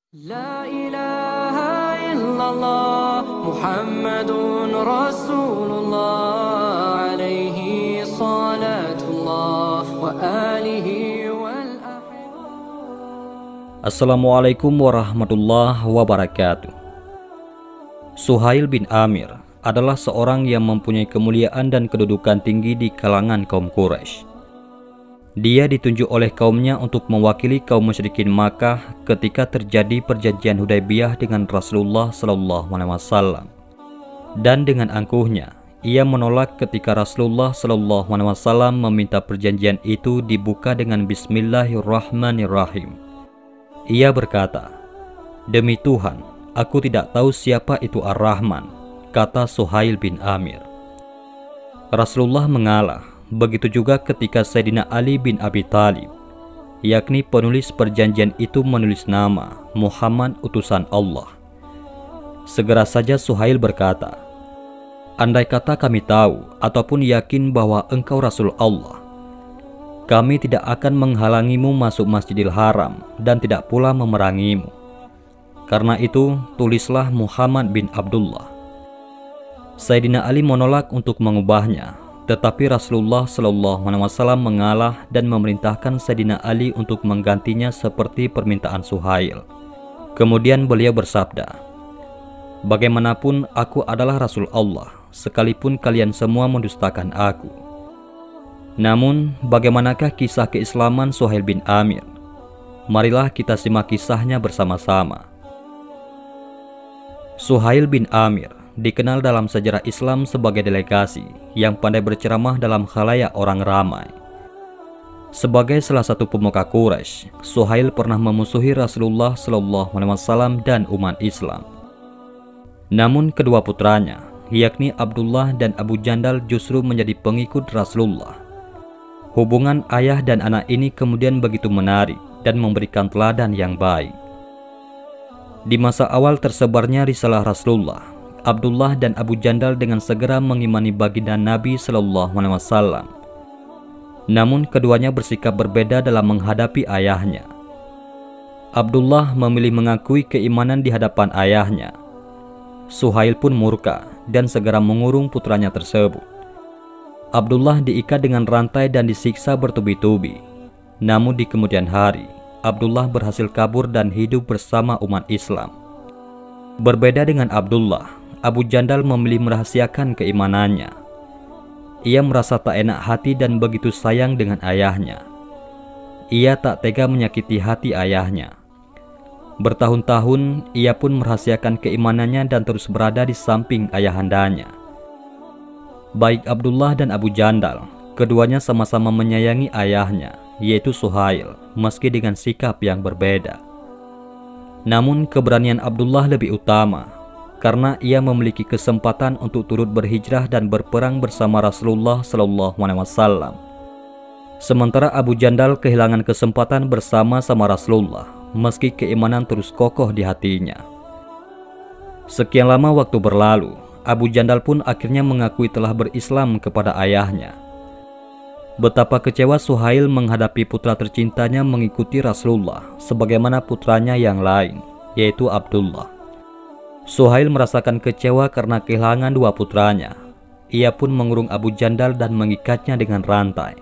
La ilaha illallah Muhammadun Rasulullah alaihi salatullah wa alihi wal Assalamualaikum warahmatullahi wabarakatuh. Suhail bin Amir adalah seorang yang mempunyai kemuliaan dan kedudukan tinggi di kalangan kaum Quraisy. Dia ditunjuk oleh kaumnya untuk mewakili kaum musyrikin Makkah ketika terjadi perjanjian Hudaybiyah dengan Rasulullah SAW. Dan dengan angkuhnya, ia menolak ketika Rasulullah SAW meminta perjanjian itu dibuka dengan Bismillahirrahmanirrahim. Ia berkata, "Demi Tuhan, aku tidak tahu siapa itu Ar-Rahman," kata Suhail bin Amir. Rasulullah mengalah. Begitu juga ketika Sayyidina Ali bin Abi Thalib, yakni penulis perjanjian itu, menulis nama Muhammad utusan Allah. Segera saja Suhail berkata, "Andai kata kami tahu ataupun yakin bahwa engkau Rasul Allah, kami tidak akan menghalangimu masuk Masjidil Haram dan tidak pula memerangimu. Karena itu, tulislah Muhammad bin Abdullah." Sayyidina Ali menolak untuk mengubahnya. Tetapi Rasulullah SAW mengalah dan memerintahkan Sayyidina Ali untuk menggantinya seperti permintaan Suhail. Kemudian beliau bersabda, "Bagaimanapun aku adalah Rasul Allah, sekalipun kalian semua mendustakan aku." Namun, bagaimanakah kisah keislaman Suhail bin Amir? Marilah kita simak kisahnya bersama-sama. Suhail bin Amir dikenal dalam sejarah Islam sebagai delegasi yang pandai berceramah dalam khalayak orang ramai. Sebagai salah satu pemuka Quraisy, Suhail pernah memusuhi Rasulullah SAW dan umat Islam. Namun kedua putranya, yakni Abdullah dan Abu Jandal, justru menjadi pengikut Rasulullah. Hubungan ayah dan anak ini kemudian begitu menarik dan memberikan teladan yang baik. Di masa awal tersebarnya risalah Rasulullah, Abdullah dan Abu Jandal dengan segera mengimani baginda Nabi SAW. Namun keduanya bersikap berbeda dalam menghadapi ayahnya. Abdullah memilih mengakui keimanan di hadapan ayahnya. Suhail pun murka dan segera mengurung putranya tersebut. Abdullah diikat dengan rantai dan disiksa bertubi-tubi. Namun di kemudian hari, Abdullah berhasil kabur dan hidup bersama umat Islam. Berbeda dengan Abdullah, Abu Jandal memilih merahasiakan keimanannya. Ia merasa tak enak hati dan begitu sayang dengan ayahnya. Ia tak tega menyakiti hati ayahnya. Bertahun-tahun ia pun merahasiakan keimanannya dan terus berada di samping ayahandanya. Baik Abdullah dan Abu Jandal, keduanya sama-sama menyayangi ayahnya, yaitu Suhail, meski dengan sikap yang berbeda. Namun keberanian Abdullah lebih utama, karena ia memiliki kesempatan untuk turut berhijrah dan berperang bersama Rasulullah SAW. Sementara Abu Jandal kehilangan kesempatan bersama Rasulullah, meski keimanan terus kokoh di hatinya. Sekian lama waktu berlalu, Abu Jandal pun akhirnya mengakui telah berislam kepada ayahnya. Betapa kecewa Suhail menghadapi putra tercintanya mengikuti Rasulullah sebagaimana putranya yang lain, yaitu Abdullah. Suhail merasakan kecewa karena kehilangan dua putranya. Ia pun mengurung Abu Jandal dan mengikatnya dengan rantai.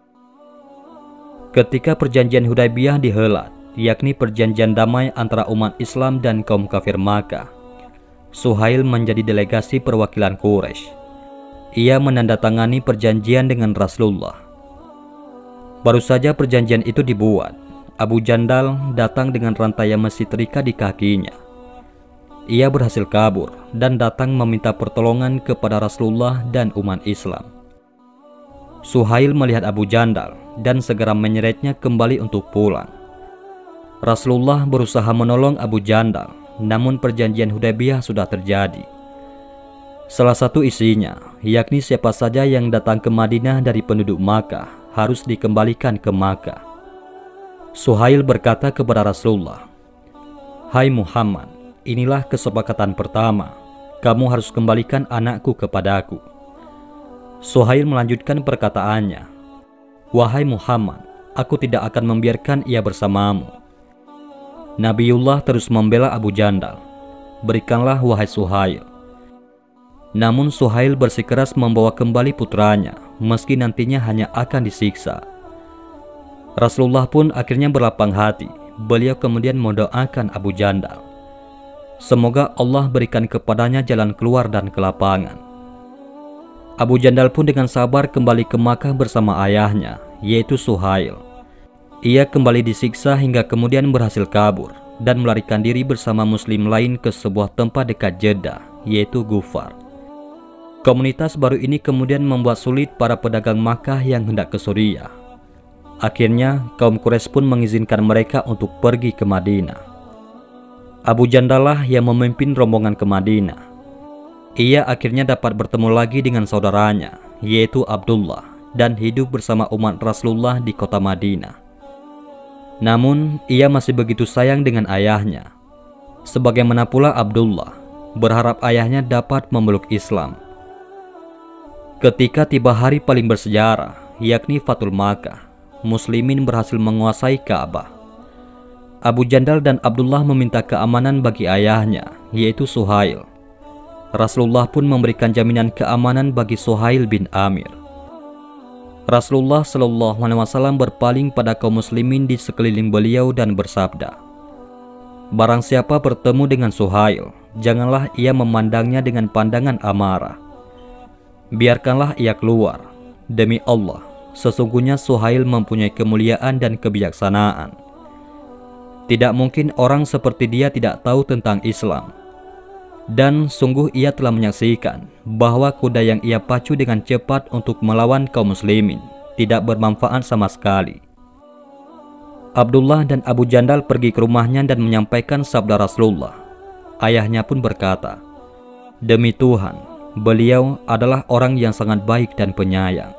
Ketika perjanjian Hudaybiyah dihelat, yakni perjanjian damai antara umat Islam dan kaum kafir Makkah, Suhail menjadi delegasi perwakilan Quraisy. Ia menandatangani perjanjian dengan Rasulullah. Baru saja perjanjian itu dibuat, Abu Jandal datang dengan rantai yang masih terikat di kakinya. Ia berhasil kabur dan datang meminta pertolongan kepada Rasulullah dan umat Islam. Suhail melihat Abu Jandal dan segera menyeretnya kembali untuk pulang. Rasulullah berusaha menolong Abu Jandal, namun perjanjian Hudaybiyah sudah terjadi. Salah satu isinya, yakni siapa saja yang datang ke Madinah dari penduduk Makkah harus dikembalikan ke Makkah. Suhail berkata kepada Rasulullah, "Hai Muhammad, inilah kesepakatan pertama, kamu harus kembalikan anakku kepadaku." Suhail melanjutkan perkataannya, "Wahai Muhammad, aku tidak akan membiarkan ia bersamamu. Nabiullah terus membela Abu Jandal. "Berikanlah wahai Suhail." Namun Suhail bersikeras membawa kembali putranya, meski nantinya hanya akan disiksa. Rasulullah pun akhirnya berlapang hati. Beliau kemudian mendoakan Abu Jandal, semoga Allah berikan kepadanya jalan keluar dan kelapangan. Abu Jandal pun dengan sabar kembali ke Makkah bersama ayahnya, yaitu Suhail. Ia kembali disiksa hingga kemudian berhasil kabur dan melarikan diri bersama muslim lain ke sebuah tempat dekat Jeddah, yaitu Ghufar. Komunitas baru ini kemudian membuat sulit para pedagang Makkah yang hendak ke Suriah. Akhirnya kaum Quraisy pun mengizinkan mereka untuk pergi ke Madinah. Abu Jandal lah yang memimpin rombongan ke Madinah. Ia akhirnya dapat bertemu lagi dengan saudaranya, yaitu Abdullah, dan hidup bersama umat Rasulullah di kota Madinah. Namun, ia masih begitu sayang dengan ayahnya. Sebagaimana pula Abdullah, berharap ayahnya dapat memeluk Islam. Ketika tiba hari paling bersejarah, yakni Fathul Makkah, muslimin berhasil menguasai Ka'bah. Abu Jandal dan Abdullah meminta keamanan bagi ayahnya, yaitu Suhail. Rasulullah pun memberikan jaminan keamanan bagi Suhail bin Amir. Rasulullah Shallallahu Alaihi Wasallam berpaling pada kaum muslimin di sekeliling beliau dan bersabda, "Barang siapa bertemu dengan Suhail, janganlah ia memandangnya dengan pandangan amarah. Biarkanlah ia keluar. Demi Allah, sesungguhnya Suhail mempunyai kemuliaan dan kebijaksanaan. Tidak mungkin orang seperti dia tidak tahu tentang Islam. Dan sungguh ia telah menyaksikan bahwa kuda yang ia pacu dengan cepat untuk melawan kaum muslimin tidak bermanfaat sama sekali." Abdullah dan Abu Jandal pergi ke rumahnya dan menyampaikan sabda Rasulullah. Ayahnya pun berkata, "Demi Tuhan, beliau adalah orang yang sangat baik dan penyayang."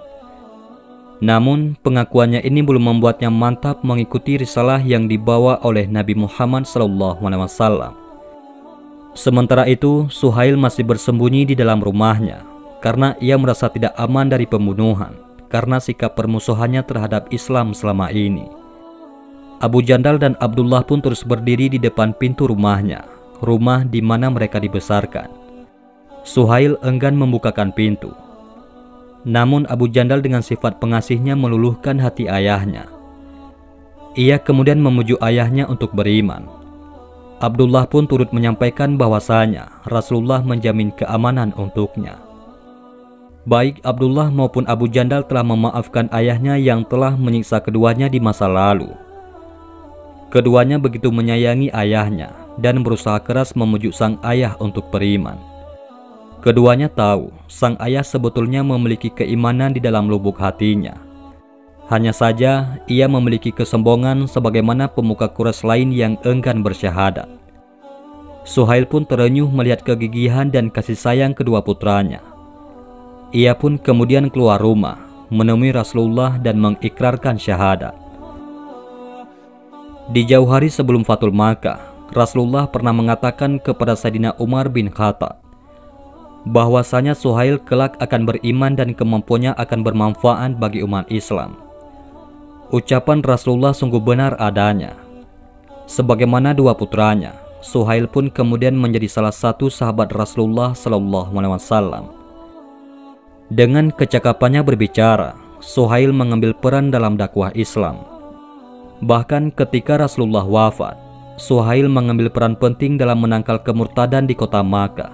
Namun pengakuannya ini belum membuatnya mantap mengikuti risalah yang dibawa oleh Nabi Muhammad SAW. Sementara itu, Suhail masih bersembunyi di dalam rumahnya karena ia merasa tidak aman dari pembunuhan karena sikap permusuhannya terhadap Islam selama ini. Abu Jandal dan Abdullah pun terus berdiri di depan pintu rumahnya, rumah di mana mereka dibesarkan. Suhail enggan membukakan pintu. Namun Abu Jandal dengan sifat pengasihnya meluluhkan hati ayahnya. Ia kemudian memuju ayahnya untuk beriman. Abdullah pun turut menyampaikan bahwasanya Rasulullah menjamin keamanan untuknya. Baik Abdullah maupun Abu Jandal telah memaafkan ayahnya yang telah menyiksa keduanya di masa lalu. Keduanya begitu menyayangi ayahnya dan berusaha keras memujuk sang ayah untuk beriman. Keduanya tahu sang ayah sebetulnya memiliki keimanan di dalam lubuk hatinya. Hanya saja ia memiliki kesombongan sebagaimana pemuka Quraisy lain yang enggan bersyahadat. Suhail pun terenyuh melihat kegigihan dan kasih sayang kedua putranya. Ia pun kemudian keluar rumah, menemui Rasulullah dan mengikrarkan syahadat. Di jauh hari sebelum Fathul Makkah, Rasulullah pernah mengatakan kepada Sayyidina Umar bin Khattab bahwasanya Suhail kelak akan beriman dan kemampuannya akan bermanfaat bagi umat Islam. Ucapan Rasulullah sungguh benar adanya. Sebagaimana dua putranya, Suhail pun kemudian menjadi salah satu sahabat Rasulullah SAW. Dengan kecakapannya berbicara, Suhail mengambil peran dalam dakwah Islam. Bahkan ketika Rasulullah wafat, Suhail mengambil peran penting dalam menangkal kemurtadan di kota Makkah.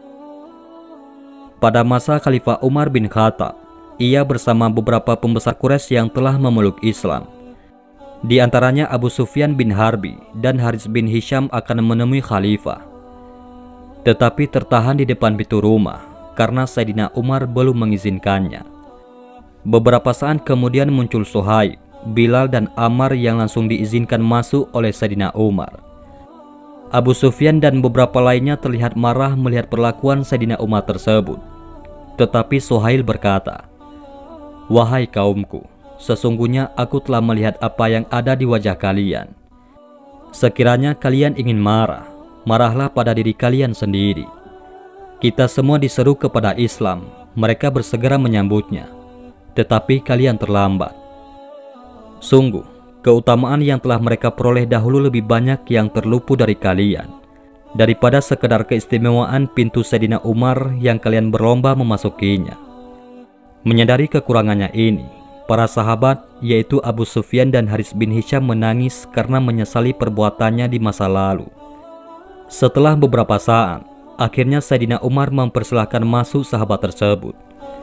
Pada masa Khalifah Umar bin Khattab, ia bersama beberapa pembesar Quraisy yang telah memeluk Islam. Di antaranya Abu Sufyan bin Harbi dan Harits bin Hisham akan menemui Khalifah. Tetapi tertahan di depan pintu rumah karena Sayyidina Umar belum mengizinkannya. Beberapa saat kemudian muncul Suhaib, Bilal dan Ammar yang langsung diizinkan masuk oleh Sayyidina Umar. Abu Sufyan dan beberapa lainnya terlihat marah melihat perlakuan Sayyidina Umar tersebut. Tetapi Suhail berkata, "Wahai kaumku, sesungguhnya aku telah melihat apa yang ada di wajah kalian. Sekiranya kalian ingin marah, marahlah pada diri kalian sendiri. Kita semua diseru kepada Islam, mereka bersegera menyambutnya. Tetapi kalian terlambat. Sungguh, keutamaan yang telah mereka peroleh dahulu lebih banyak yang terluput dari kalian, daripada sekedar keistimewaan pintu Sayyidina Umar yang kalian berlomba memasukinya. Menyadari kekurangannya ini, para sahabat yaitu Abu Sufyan dan Haris bin Hisham menangis karena menyesali perbuatannya di masa lalu. Setelah beberapa saat, akhirnya Sayyidina Umar mempersilahkan masuk sahabat tersebut.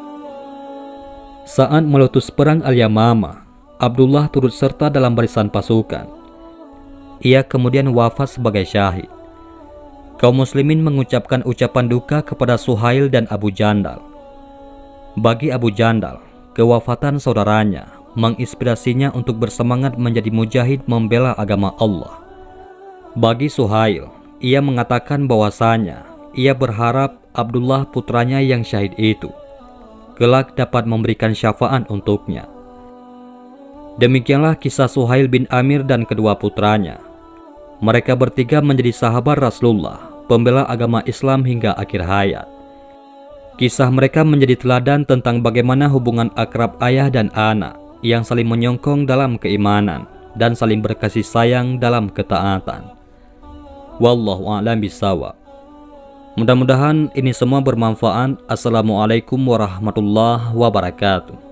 Saat meletus perang Al-Yamamah, Abdullah turut serta dalam barisan pasukan. Ia kemudian wafat sebagai syahid. Kaum muslimin mengucapkan ucapan duka kepada Suhail dan Abu Jandal. Bagi Abu Jandal, kewafatan saudaranya menginspirasinya untuk bersemangat menjadi mujahid membela agama Allah. Bagi Suhail, ia mengatakan bahwasanya ia berharap Abdullah putranya yang syahid itu kelak dapat memberikan syafaat untuknya. Demikianlah kisah Suhail bin Amir dan kedua putranya. Mereka bertiga menjadi sahabat Rasulullah, pembela agama Islam hingga akhir hayat. Kisah mereka menjadi teladan tentang bagaimana hubungan akrab ayah dan anak yang saling menyokong dalam keimanan dan saling berkasih sayang dalam ketaatan. Wallahu a'lam bishawab. Mudah-mudahan ini semua bermanfaat. Assalamualaikum warahmatullahi wabarakatuh.